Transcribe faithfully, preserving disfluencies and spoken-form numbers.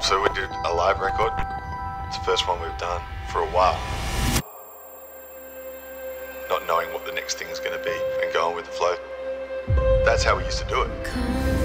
So we did a live record. It's the first one we've done for a while. Not knowing what the next thing is going to be and going with the flow. That's how we used to do it.